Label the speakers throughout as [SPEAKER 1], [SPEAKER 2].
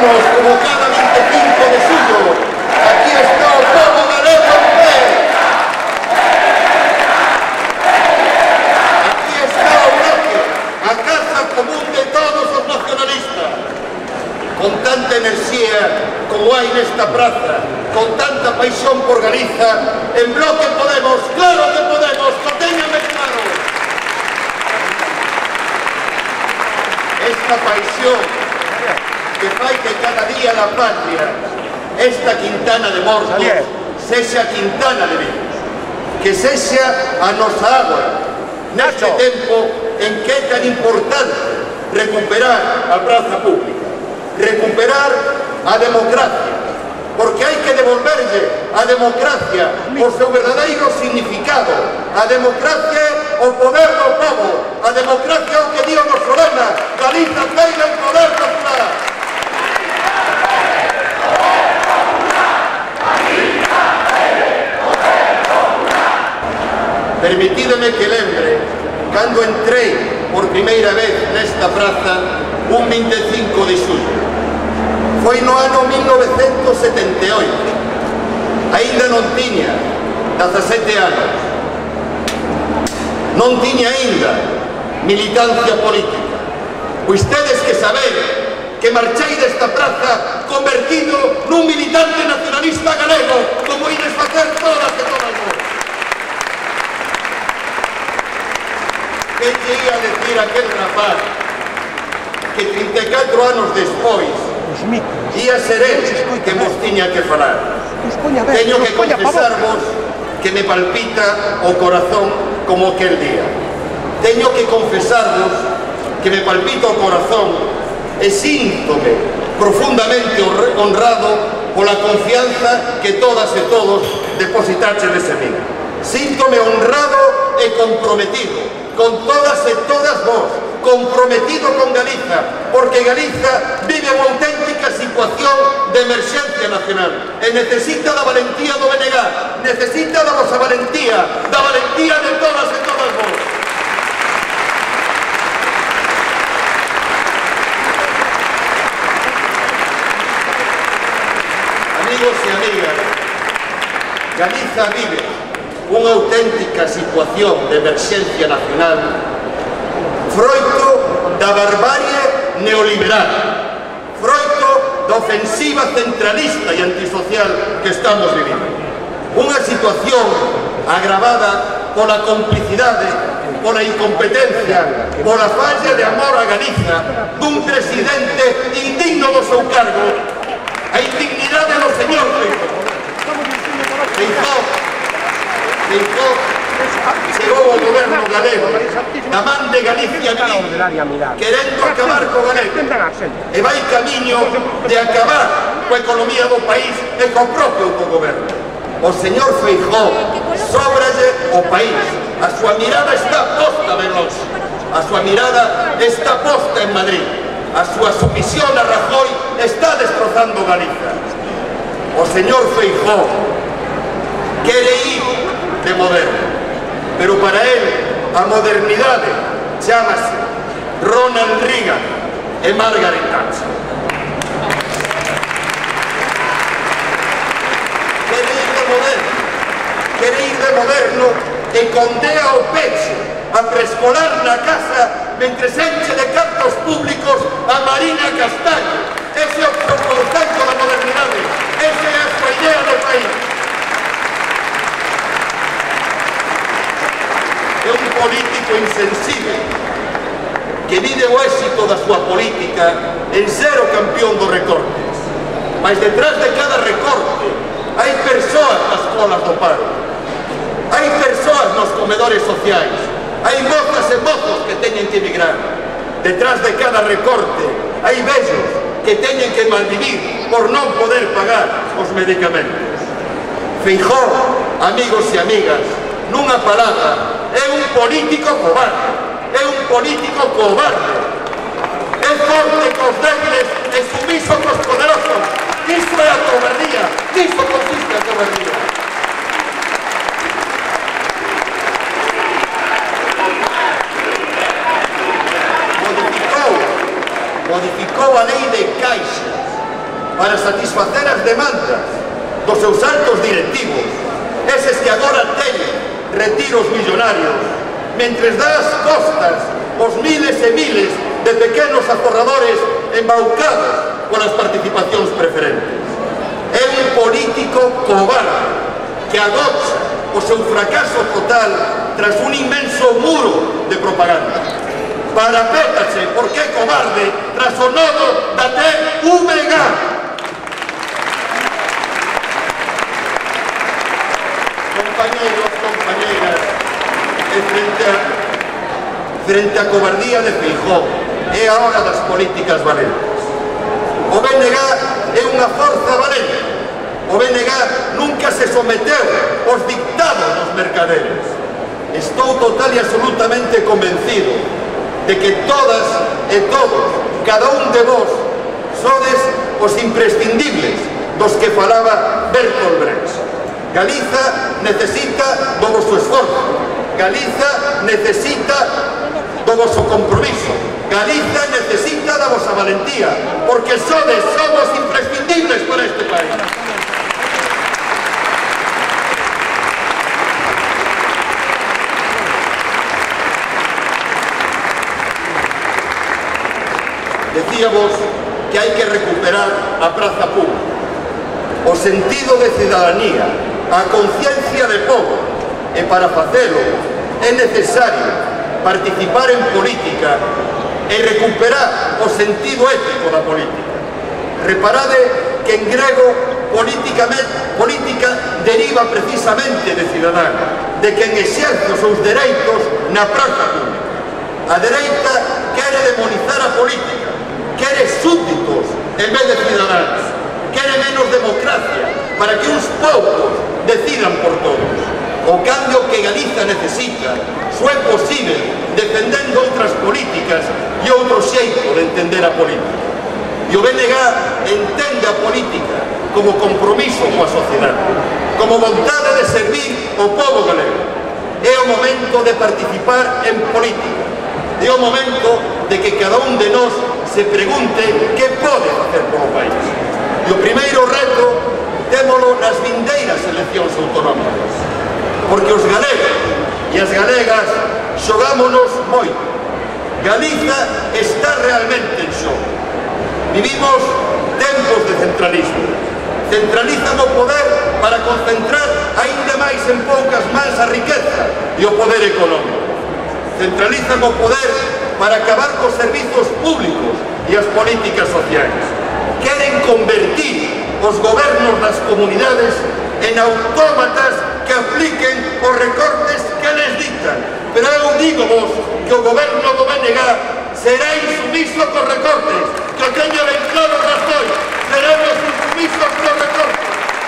[SPEAKER 1] Vamos, como cada 25 de suyo, aquí está o pobo galego en pé. Aquí está o bloque, a casa común de todos os nacionalistas. Con tanta enerxía como hai nesta praza, con tanta paixón por Galiza, en Bloque Podemos, claro que podemos, que teñame claro. Esta paixón que fai que cada día la patria, esta Quintana de mortos, sexa Quintana de vivos, que sexa a nosa agua, neste tempo en que é tan importante recuperar a praza pública, recuperar a democracia, porque hai que devolverlle a democracia o seu verdadeiro significado. A democracia é o poder do povo, a democracia é o que di o noso lema: Galiza ten o poder popular. Permitídeme que lembre cando entrei por primeira vez nesta praza un 25 de xullo. Foi no ano 1978. Ainda non tiña 17 anos. Non tiña ainda militancia política. Pois tedes que saber que marchei desta praza convertido nun militante nacionalista galego, como ides facer todas e todas vos. Que lle ia a decir aquel rapaz que 34 anos despois ia ser el que vos tiña que falar? Teño que confesarvos que me palpita o corazón como aquel día. Teño que confesarvos que me palpita o corazón e síntome profundamente honrado pola confianza que todas e todos depositaxedes en min. Síntome honrado e comprometido con todas e todas vos, comprometido con Galiza, porque Galiza vive unha auténtica situación de emerxencia nacional e necesita da valentía do BNG, necesita da vosa valentía, da valentía de todas e todas vos. Amigos e amigas, Galiza vive unha auténtica situación de emerxencia nacional froito da barbarie neoliberal, froito da ofensiva centralista e antisocial que estamos vivindo. Unha situación agravada pola complicidade, pola incompetencia, pola falla de amor a Galiza dun presidente indigno do seu cargo, a indignidade do señor Feijóo chegou ao goberno galego na man de Galicia querendo acabar co galego e vai camiño de acabar coa economía do país e co propio autogoberno. O señor Feijóo sóbralle o país, a súa mirada está posta ben longe, a súa mirada está posta en Madrid, a súa sumisión a Rajoy está destrozando Galiza. O señor Feijóo quere ir de moderno, pero para él a modernidade chámase Ronald Reagan e Margaret Thatcher. Quere ir de moderno e condea o pecho a preescolar na casa mentre enche de cartos públicos a Marina Castaño. Ese é o concepto da modernidade, esa é a súa idea de país. É un político insensible que mide o éxito da súa política en ser o campeón dos recortes. Mas detrás de cada recorte hai persoas nas colas do paro, hai persoas nos comedores sociais, hai mozas e mozos que teñen que emigrar. Detrás de cada recorte hai vellos que teñen que malvivir por non poder pagar os medicamentos. Feijóo, amigos e amigas, nunha palabra, é un político cobarde, é un político cobarde. É forte cos débiles e sumiso cos poderosos. Iso é a cobardía, iso consiste a cobardía. Modificou a lei de caixas para satisfacer as demandas dos seus altos directivos, eses que agora teñen retiros millonarios, mentres dá as costas os miles e miles de pequenos aforradores embaucados polas participacións preferentes. É un político cobarde que agocha o seu fracaso total tras un inmenso muro de propaganda. Parapétase porque é cobarde tras o nodo da TVG. Compañeiros, compañeiras, frente á cobardía de Feijóo, é a hora das políticas valentes. O BNG é unha forza valente. O BNG nunca se someteu aos dictados dos mercaderes. Estou total e absolutamente convencido de que todas e todos, cada un de vos, sodes os imprescindibles dos que falaba Bertolt Brecht. Galiza necesita do vosso esforzo. Galiza necesita do vosso compromiso. Galiza necesita da vosa valentía, porque somos imprescindibles para este país. Decíamos que hai que recuperar a praza pública, o sentido de cidadanía, a conciencia de povo, e para facelo é necesario participar en política e recuperar o sentido ético da política. Reparade que en grego política deriva precisamente de cidadano, de quen exerce os seus dereitos na praza pública. A dereita quere demonizar a política, quere súbditos en vez de cidadáns, quere menos democracia para que uns poucos decidan por todos. O cambio que Galiza necesita só é posible defendendo outras políticas e outro xeito de entender a política. E o BNG entende a política como compromiso coa sociedade, como vontade de servir o povo galego. É o momento de participar en política. É o momento de que cada un de nós se pregunte que pode facer polo país. E o primeiro reto témolo nas vindeiras eleccións autonómicas, porque os galegos e as galegas xogámonos moito. Galiza está realmente en xogo. Vivimos tempos de centralismo. Centralizan o poder para concentrar aínda máis en poucas mans a riqueza e o poder económico. Centralizan o poder para acabar cos servizos públicos e as políticas sociais. Queren convertir os gobernos das comunidades en autómatas que apliquen os recortes que les dictan. Pero eu digo vos que o goberno do BNG será insumiso cos recortes, que o teña ben claro Rajoy. Seremos insumisos cos recortes.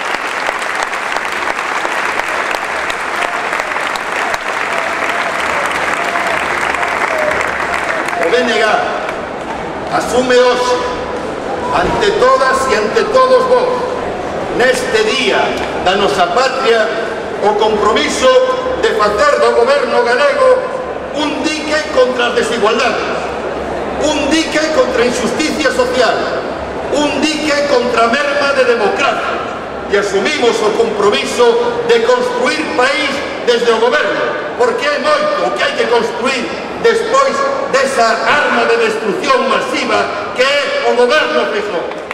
[SPEAKER 1] O BNG asume hoxe, ante todas e ante todos vos, neste día da nosa patria, o compromiso de facer do goberno galego un dique contra as desigualdades, un dique contra a injusticia social, un dique contra a merma de democracia, e asumimos o compromiso de construir país desde o goberno, porque é moito o que hai que construir despois desa arma de destrucción masiva que é o goberno Feijóo.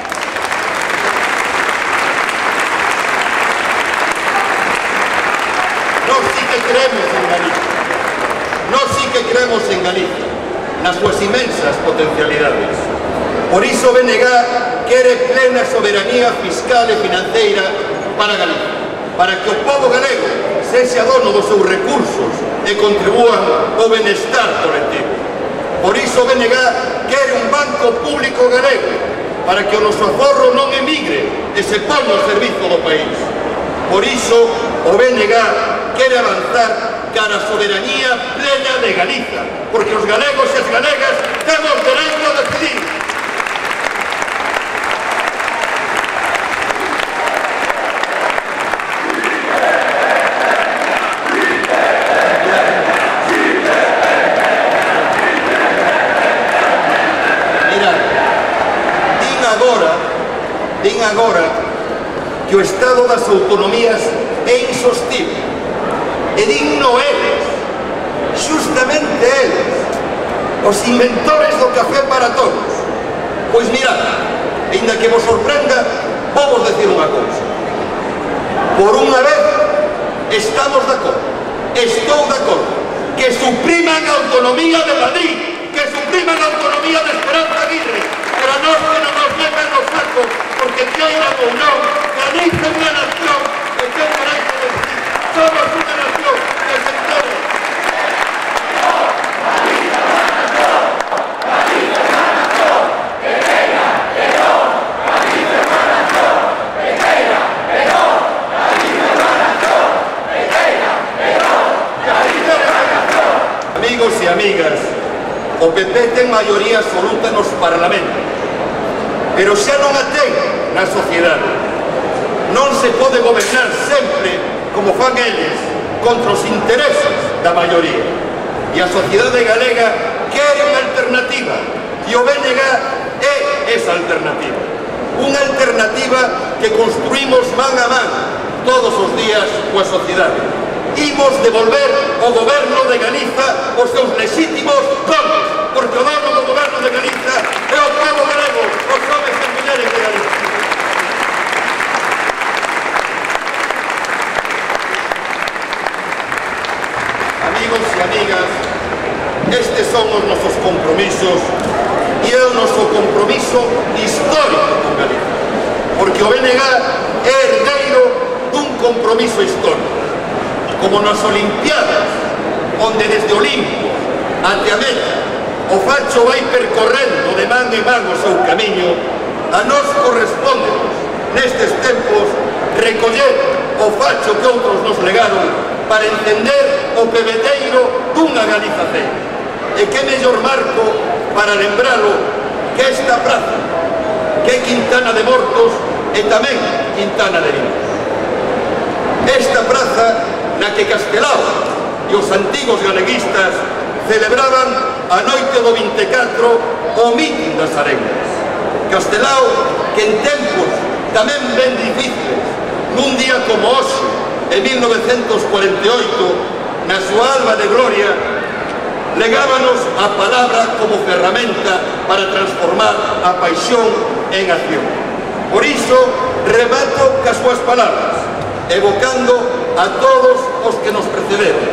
[SPEAKER 1] Nós sí que creemos en Galicia. Nós sí que creemos en Galicia, nas súas imensas potencialidades. Por iso BNG quere plena soberanía fiscal e financeira para Galicia, para que o povo galego sexa dono dos seus recursos e contribúa ao benestar colectivo. Por iso BNG quere un banco público galego, para que o noso aforro non emigre e se ponga ao servizo do país. Por iso o BNG quere avanzar cara a soberanía plena de Galiza, porque os galegos e as galegas temos dereito a decidir. din agora que o estado das autonomías é insostible. E digno eles, justamente eles, os inventores do café para todos. Pois mirad, ainda que vos sorprenda, vou vos decir unha cousa. Por unha vez estamos de acordo, estou de acordo, que supriman a autonomía de Madrid, que supriman a autonomía de Esperanza Aguirre, pero non que non nos metan no saco, porque queiran ou non, Galicia é unha nación que ten dereito de decir, somos unha nación que se entende. Amigos e amigas, o PP ten maioría absoluta nos parlamentos, pero xa non a ten na sociedade. Non se pode gobernar sempre, como fan eles, contra os intereses da maioría. E a sociedade galega quere unha alternativa, e o BNG é esa alternativa. Unha alternativa que construímos man a man todos os días coa sociedade. Imos devolver ao goberno de Galiza os seus legítimos donos, porque o dono do goberno de Galiza é o povo galego, os homes e mulleres de Galiza. Amigos e amigas, estes son os nosos compromisos e é o noso compromiso histórico con Galiza, porque o BNG é herdeiro dun compromiso histórico. Como nas Olimpiadas, onde desde Olimpo ante a meta o facho vai percorrendo de man en man o seu camiño, a nós correspóndenos nestes tempos recoller o facho que outros nos legaron para entender o pebeteiro dunha Galiza feita. E que mellor marco para lembralo que esta praza, que é Quintana de Mortos e tamén Quintana de Vinos. Esta praza na que Castelao e os antigos galeguistas celebraban a noite do 24 o mitin das arengas. Castelao, que en tempos tamén ben difíciles, nun día como hoxe, en 1948, na súa alba de gloria, legábanos a palabra como ferramenta para transformar a paixón en acción. Por iso, remato cas súas palabras, evocando a todos os que nos precederon.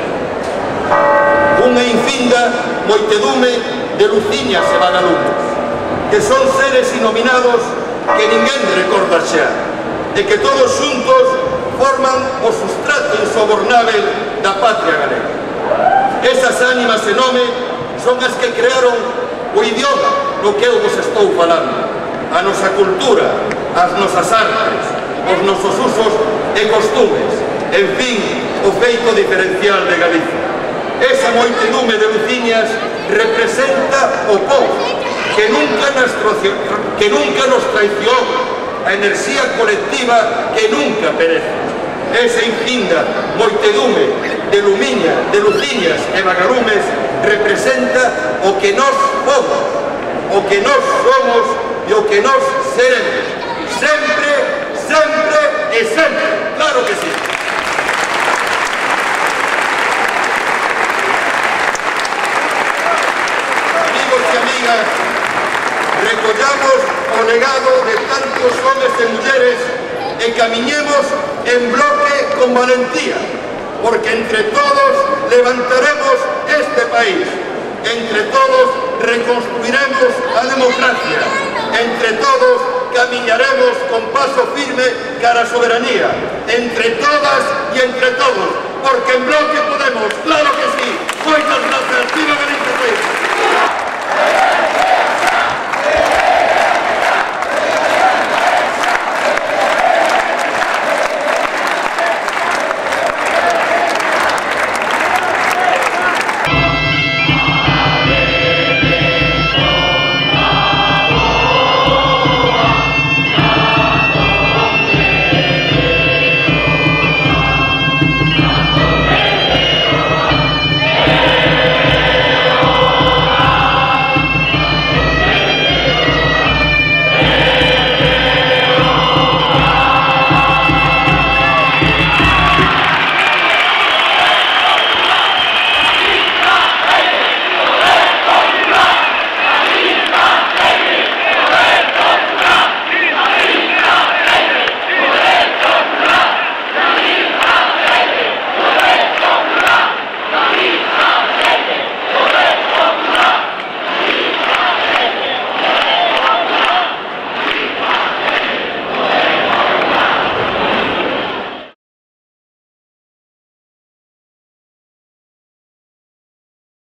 [SPEAKER 1] Unha infinda moitedume de luciñas e vagalumes, que son seres inominados que ninguén recorda xa, e que todos xuntos forman o sustrato insobornável da patria galega. Esas ánimas e nome son as que crearon o idioma no que eu vos estou falando, a nosa cultura, as nosas artes, os nosos usos e costumes, en fin, o feito diferencial de Galicia. Esa moitedume de luciñas representa o povo que nunca nos traicionou, a enerxía colectiva que nunca perece. Esa infinda moitedume de luciñas e vagalumes representa o que nós fomos, o que nós somos e o que nós seremos. Sempre, sempre e sempre. Claro que sí. Amigos e amigas, recollamos o legado de tantos homes e mulleres e camiñemos en bloque con valentía, porque entre todos levantaremos este país, entre todos reconstruiremos a democracia, entre todos camiñaremos con paso firme cara a soberanía, entre todas e entre todos, porque en bloque podemos, claro que sí. Moitas grazas, viva Galicia!